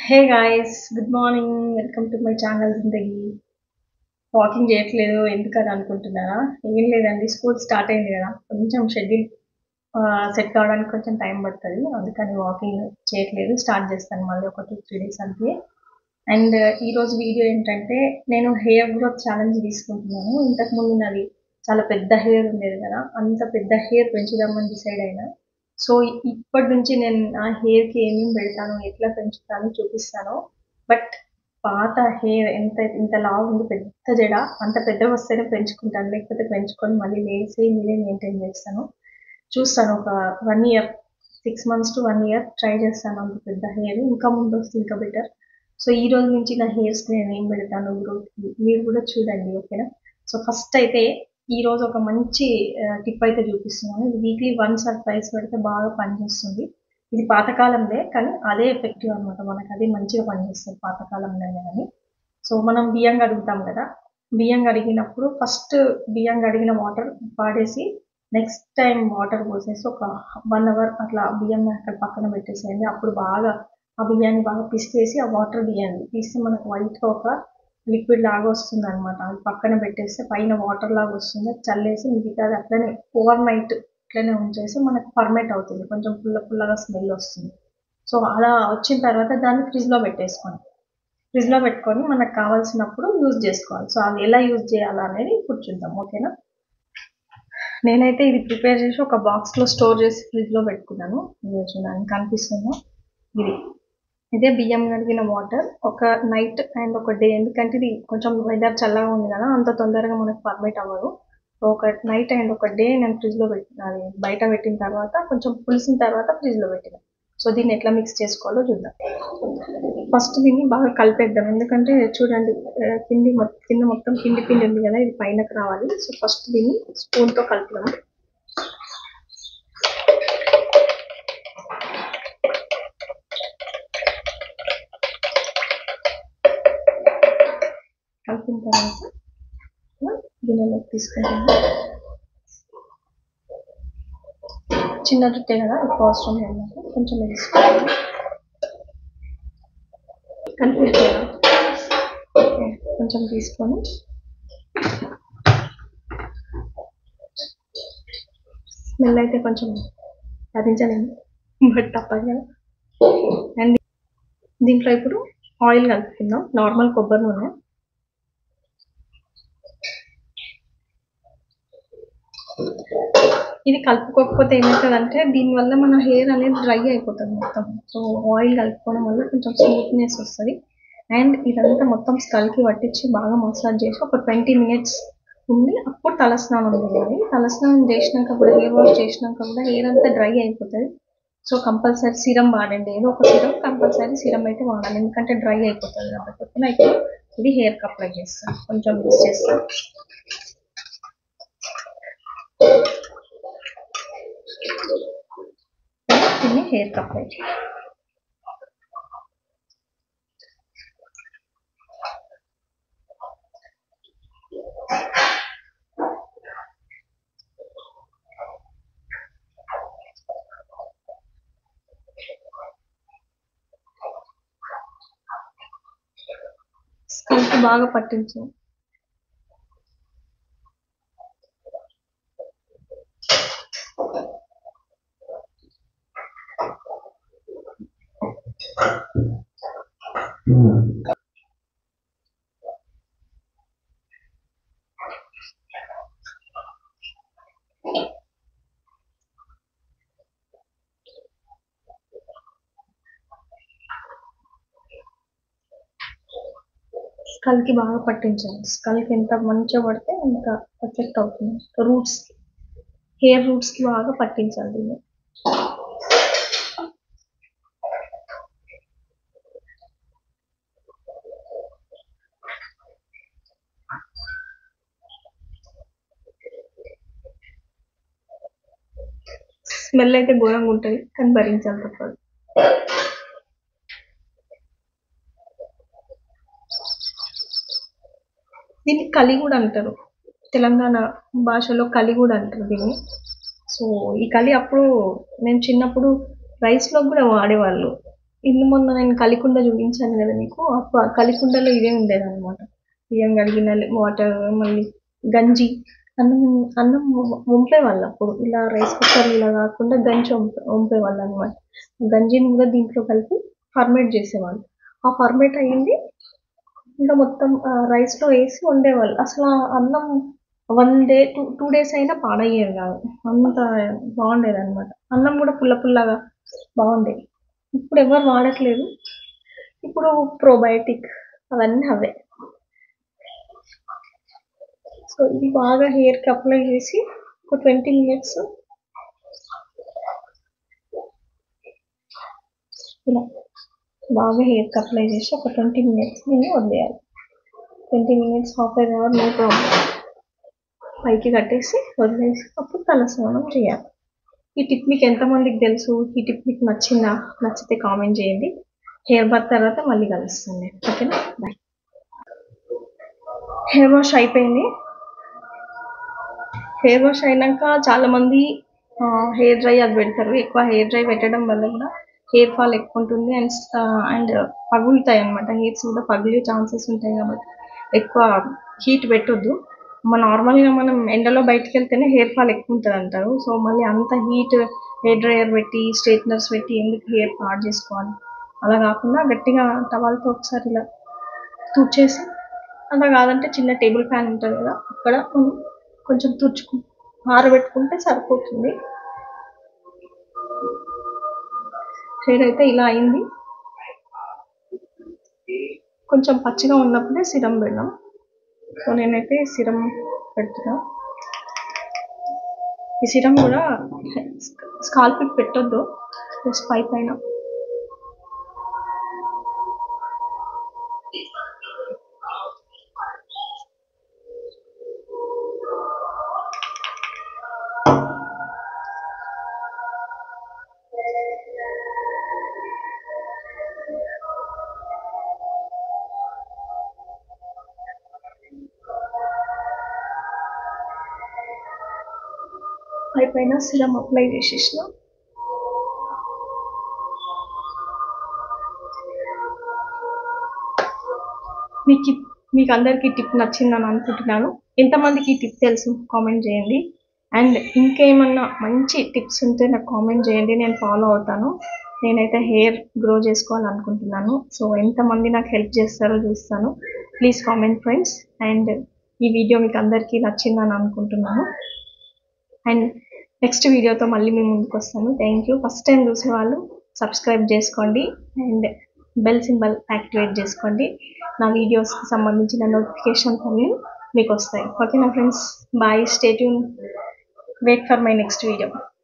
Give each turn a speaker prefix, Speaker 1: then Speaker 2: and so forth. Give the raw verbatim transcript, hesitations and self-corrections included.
Speaker 1: Hey guys, good morning. Welcome to my channel Zindagi. Walking చేయట్లేదు ఎందుకని అనుకుంటున్నారా? ఏం లేదండి, స్కూల్ స్టార్ట్ అయింది కదా, కొంచెం షెడ్యూల్ సెట్ కావడానికి కొంచెం టైం పడుతుంది. అందుకని వాకింగ్ చేయట్లేదు. స్టార్ట్ చేస్తాను మళ్ళీ ఒక టూ త్రీ డేస్ అంతే. అండ్ ఈరోజు వీడియో ఏంటంటే, నేను హెయిర్ గ్రోత్ ఛాలెంజ్ తీసుకుంటున్నాను. ఇంతకుముందు నాది చాలా పెద్ద హెయిర్ ఉండేది కదా, అంత పెద్ద హెయిర్ పెంచుదామని డిసైడ్ అయినా. సో ఇప్పటి నుంచి నేను నా హెయిర్కి ఏమేమి పెడతాను, ఎట్లా పెంచుతాను చూపిస్తాను. బట్ పాత హెయిర్ ఎంత ఇంత లావు ఉంది, పెద్ద జడ, అంత పెద్దగా వస్తేనే పెంచుకుంటాను, లేకపోతే పెంచుకొని మళ్ళీ లేసి మీరే మెయింటైన్ చేస్తాను. చూస్తాను ఒక one year six months to one year try చేస్తాను. అంత పెద్ద హెయిర్ ఇంకా ముందు వస్తుంది, ఇంకా బెటర్. సో ఈ రోజు నుంచి నా హెయిర్స్కి నేను ఏం పెడతాను గ్రోత్కి మీరు కూడా చూడండి, ఓకేనా? సో ఫస్ట్ అయితే ఈ రోజు ఒక మంచి టిప్ అయితే చూపిస్తున్నాను. ఇది వీక్లీ వన్స్ ఆర్ ట్వైస్ పెడితే బాగా పనిచేస్తుంది. ఇది పాతకాలందే కానీ అదే ఎఫెక్టివ్ అనమాట, మనకు అది మంచిగా పనిచేస్తుంది పాతకాలంలో కానీ. సో మనం బియ్యం కడుగుతాం కదా, బియ్యం కడిగినప్పుడు ఫస్ట్ బియ్యం కడిగిన వాటర్ పాడేసి నెక్స్ట్ టైం వాటర్ పోసేసి ఒక వన్ అవర్ అట్లా బియ్యం అక్కడ పక్కన పెట్టేసేయండి. అప్పుడు బాగా ఆ బియ్యాన్ని బాగా పిసికేసి ఆ వాటర్ తీయండి. తీస్తే మనకు వైట్గా ఒక లిక్విడ్ లాగా వస్తుంది అనమాట. అది పక్కన పెట్టేస్తే పైన వాటర్ లాగా వస్తుంది, చల్లేసి మిగతాది అట్లనే ఓవర్ నైట్ అట్లనే ఉంచేసి మనకు ఫర్మేట్ అవుతుంది, కొంచెం పుల్ల పుల్లగా స్మెల్ వస్తుంది. సో అలా వచ్చిన తర్వాత దాన్ని ఫ్రిడ్జ్లో పెట్టేసుకోండి. ఫ్రిడ్జ్లో పెట్టుకొని మనకు కావాల్సినప్పుడు యూజ్ చేసుకోవాలి. సో అది ఎలా యూజ్ చేయాలా అనేది ఇప్పుడు చూద్దాం, ఓకేనా? నేనైతే ఇది ప్రిపేర్ చేసి ఒక బాక్స్లో స్టోర్ చేసి ఫ్రిడ్జ్లో పెట్టుకున్నాను. ఇది చూడండి కనిపిస్తుందా, ఇది ఇదే బియ్యం కడిగిన వాటర్. ఒక నైట్ అండ్ ఒక డే, ఎందుకంటే ఇది కొంచెం వెదర్ చల్లగా ఉంది కదా, అంత తొందరగా మనకు ఫర్మేట్ అవ్వదు. ఒక నైట్ అండ్ ఒక డే నేను ఫ్రిడ్జ్లో పెట్టిన, అది బయట పెట్టిన తర్వాత కొంచెం పులిసిన తర్వాత ఫ్రిడ్జ్లో పెట్టిన. సో దీన్ని ఎట్లా మిక్స్ చేసుకోవాలో చూద్దాం. ఫస్ట్ దీన్ని బాగా కలిపేద్దాం, ఎందుకంటే చూడండి పిండి కింద మొత్తం పిండి పిండి ఉంది కదా, ఇది పైనకు రావాలి. సో ఫస్ట్ దీన్ని స్పూన్తో కలుపుదాం. కలిపిన తర్వాత గిన్నెలోకి తీసుకుంటాము. చిన్న జుట్టే కదా, ఎక్కువ అవసరం లేదు, కొంచెం వేసుకోవాలి. కనిపించేదా? కొంచెం తీసుకొని స్మెల్ అయితే కొంచెం భరించలేము, బట్ తప్పదు కదా. అండ్ దీంట్లో ఇప్పుడు ఆయిల్ కలుపుకుందాం, నార్మల్ కొబ్బరి నూనె. ఇది కలుపుకోకపోతే ఏమవుతుందంటే దీనివల్ల మన హెయిర్ అనేది డ్రై అయిపోతుంది మొత్తం. సో ఆయిల్ కలుపుకోవడం వల్ల కొంచెం స్మూత్నెస్ వస్తుంది. అండ్ ఇదంతా మొత్తం స్కల్కి పట్టించి బాగా మసాజ్ చేసి ఒక ట్వంటీ మినిట్స్ ఉండి అప్పుడు తలస్నానం చేయాలి. తలస్నానం చేసినాక కూడా, హెయిర్ వాష్ చేసినాక కూడా హెయిర్ అంతా డ్రై అయిపోతుంది. సో కంపల్సరీ సిరం వాడండి, ఏదో ఒక సిరం కంపల్సరీ సిరం అయితే వాడాలి, ఎందుకంటే డ్రై అయిపోతుంది కాబట్టి. అయితే ఇది హెయిర్కి అప్లై చేస్తాను, కొంచెం మిక్స్ చేస్తాను. దీన్ని హెయిర్కి అప్లై చేయాలి. స్కల్కి బాగా పట్టించు. స్కల్కి బాగా పట్టించాలి. స్కల్కి ఎంత మంచిగా పడితే అంత ఎఫెక్ట్ అవుతుంది. రూట్స్, హెయిర్ రూట్స్కి బాగా పట్టించాలి దీన్ని. స్మెల్ అయితే ఘోరంగా ఉంటుంది కానీ భరించాలి తప్పదు. దీన్ని కలి కూడా అంటారు, తెలంగాణ భాషలో కలి కూడా అంటారు దీన్ని. సో ఈ కలి అప్పుడు నేను చిన్నప్పుడు రైస్లో కూడా వాడేవాళ్ళు. ఇందు మొన్న నేను కలికుండ చూపించాను కదా మీకు, అప్పుడు ఆ కలికుండలో ఇదే ఉండేదన్నమాట. బియ్యం కడిగిన వాటర్, మళ్ళీ గంజి, అన్నం అన్నం వంపేవాళ్ళు అప్పుడు. ఇలా రైస్ కుక్కర్ ఇలా కాకుండా గంజి వంప వంపేవాళ్ళు అనమాట. గంజిని కూడా దీంట్లో కలిపి ఫర్మేట్ చేసేవాళ్ళు. ఆ ఫర్మేట్ అయ్యింది ఇంకా మొత్తం రైస్లో వేసి వండేవాళ్ళు. అసలు ఆ అన్నం one day two two days అయినా పాడయ్యేది కాదు, అంత బాగుండేది అనమాట. అన్నం కూడా పుల్ల పుల్లగా బాగుండేది. ఇప్పుడు ఎవరు వాడట్లేదు, ఇప్పుడు ప్రోబయోటిక్ అవన్నీ అవే. సో ఇది బాగా హెయిర్కి అప్లై చేసి ఒక ట్వంటీ మినిట్స్ ఇలా బాగా హెయిర్కి అప్లై చేసి ఒక ట్వంటీ మినిట్స్ నేను వదిలేయాలి. Twenty minutes half an hour no problem. పైకి కట్టేసి వదిలేసి అప్పుడు తలస్నానం చేయాలి. ఈ టిప్ మీకు ఎంతమందికి తెలుసు? ఈ టిప్ మీకు నచ్చిందా? నచ్చితే కామెంట్ చేయండి. హెయిర్ బాత్ తర్వాత మళ్ళీ కలుస్తాను నేను, ఓకేనా? బాయ్. హెయిర్ వాష్ అయిపోయింది. హెయిర్ వాష్ అయినాక చాలామంది హెయిర్ డ్రై అది పెడతారు. ఎక్కువ హెయిర్ డ్రై పెట్టడం వల్ల కూడా హెయిర్ ఫాల్ ఎక్కువ ఉంటుంది అండ్ అండ్ పగులుతాయి అనమాట. హెయిర్స్ కూడా పగిలే ఛాన్సెస్ ఉంటాయి కాబట్టి ఎక్కువ హీట్ పెట్టొద్దు. మన నార్మల్గా మనం ఎండలో బయటకు వెళ్తేనే హెయిర్ ఫాల్ ఎక్కువ ఉంటుంది అంటారు. సో మళ్ళీ అంత హీట్ హెయిర్ డ్రైయర్ పెట్టి స్ట్రైట్నర్స్ పెట్టి ఎందుకు హెయిర్ పాడు చేసుకోవాలి? అలా కాకుండా గట్టిగా టవాల్తో ఒకసారి ఇలా తుడిచేసి, అలా కాదంటే చిన్న టేబుల్ ఫ్యాన్ ఉంటుంది కదా, అక్కడ కొంచెం తుడుచుకు ఆరబెట్టుకుంటే సరిపోతుంది. హెయిర్ అయితే ఇలా అయింది. కొంచెం పచ్చిగా ఉన్నప్పుడే సిరం పెడదాం. సో నేనైతే సిరం పెడుతున్నా. ఈ సిరం కూడా స్కాల్ప్కి పెట్టొద్దు, జస్ట్ పై పైన. పై పైన సిరం అప్లై చేసేసిన. మీకు మీకు అందరికీ టిప్ నచ్చిందని అనుకుంటున్నాను. ఎంతమందికి ఈ టిప్ తెలుసు కామెంట్ చేయండి. అండ్ ఇంకేమన్నా మంచి టిప్స్ ఉంటే నాకు కామెంట్ చేయండి, నేను ఫాలో అవుతాను. నేనైతే హెయిర్ గ్రో చేసుకోవాలనుకుంటున్నాను. సో ఎంతమంది నాకు హెల్ప్ చేస్తారో చూస్తాను. Please comment friends. అండ్ ఈ వీడియో మీకు అందరికీ నచ్చిందని అనుకుంటున్నాను. అండ్ నెక్స్ట్ వీడియోతో మళ్ళీ మీ ముందుకు వస్తాను. Thank you. ఫస్ట్ టైం చూసేవాళ్ళు సబ్స్క్రైబ్ చేసుకోండి అండ్ బెల్ సింబల్ యాక్టివేట్ చేసుకోండి. నా వీడియోస్కి సంబంధించిన నోటిఫికేషన్స్ అన్నీ మీకు వస్తాయి. ఓకేనా friends? Bye. Stay tune. Wait for my next video.